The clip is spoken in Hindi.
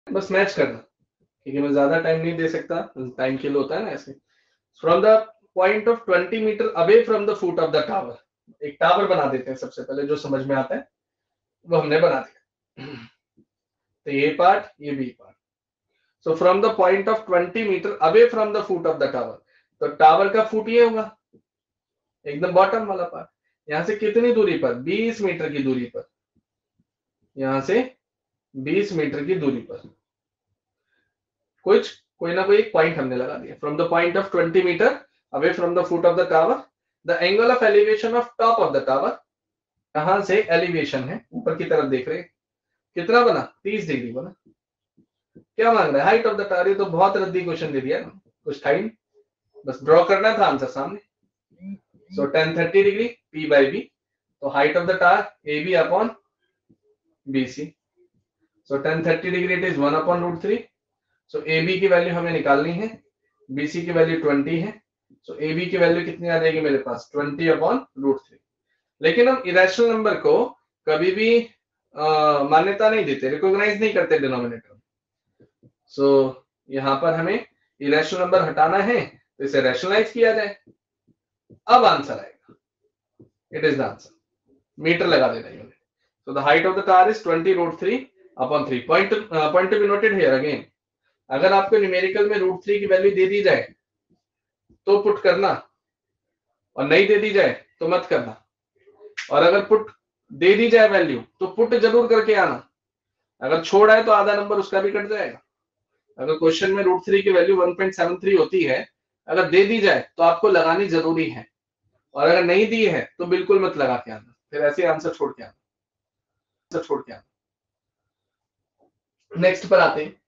बस मैच करना, क्योंकि मैं ज्यादा टाइम नहीं दे सकता, टाइम किल होता है ना ऐसे। From the point of 20 metre away from the foot of the tower, एक टावर बना देते हैं सबसे पहले, जो समझ में आता है वो हमने बना दिया। तो ये पार्ट, ये B part. So from the point of 20 metre away from the foot of the tower, तो टावर का फुट ये होगा, एकदम बॉटम वाला पार्ट। यहां से कितनी दूरी पर, 20 मीटर की दूरी पर, यहां से 20 मीटर की दूरी पर कुछ कोई ना कोई एक पॉइंट हमने लगा दिया। From the point of 20 metre away from the foot of the tower, the angle of elevation of top of the tower, कहां से एलिवेशन है ऊपर की तरफ देख रहे हैं, कितना बना, 30 डिग्री बना। क्या मांग रहा है, हाइट ऑफ द टावर। ये तो बहुत रद्दी क्वेश्चन दे दिया ना, कुछ टाइम, बस ड्रॉ करना था आंसर सामने। So tan 30 degree P by B, तो height of the tower AB upon BC। So tan 30 degree it is 1 upon √3। So AB की वैल्यू हमें निकालनी है, BC की वैल्यू 20 है। सो AB की वैल्यू कितनी आ जाएगी मेरे पास, 20 अपॉन √3। लेकिन हम इरेशनल नंबर को कभी भी मान्यता नहीं देते, रिकॉग्नाइज नहीं करते डिनोमिनेटर। सो यहाँ पर हमें इरेशनल नंबर हटाना है, तो इसे रैशनलाइज किया जाए। अब आंसर आएगा, it is the answer, metre लगा देना unit. So the height of the tower is 20 √3 upon 3। Point to be noted here again, अगर आपको न्यूमेरिकल में √3 की वैल्यू दे दी जाए तो पुट करना, और नहीं दे दी जाए तो मत करना। और अगर पुट दे दी जाए वैल्यू तो पुट जरूर करके आना, अगर छोड़ आए तो आधा नंबर उसका भी कट जाएगा। अगर क्वेश्चन में √3 की वैल्यू 1.73 होती है, अगर दे दी जाए तो आपको लगानी जरूरी है, और अगर नहीं दी है तो बिल्कुल मत लगा के आना, फिर ऐसे आंसर छोड़ के आना। नेक्स्ट पर आते हैं।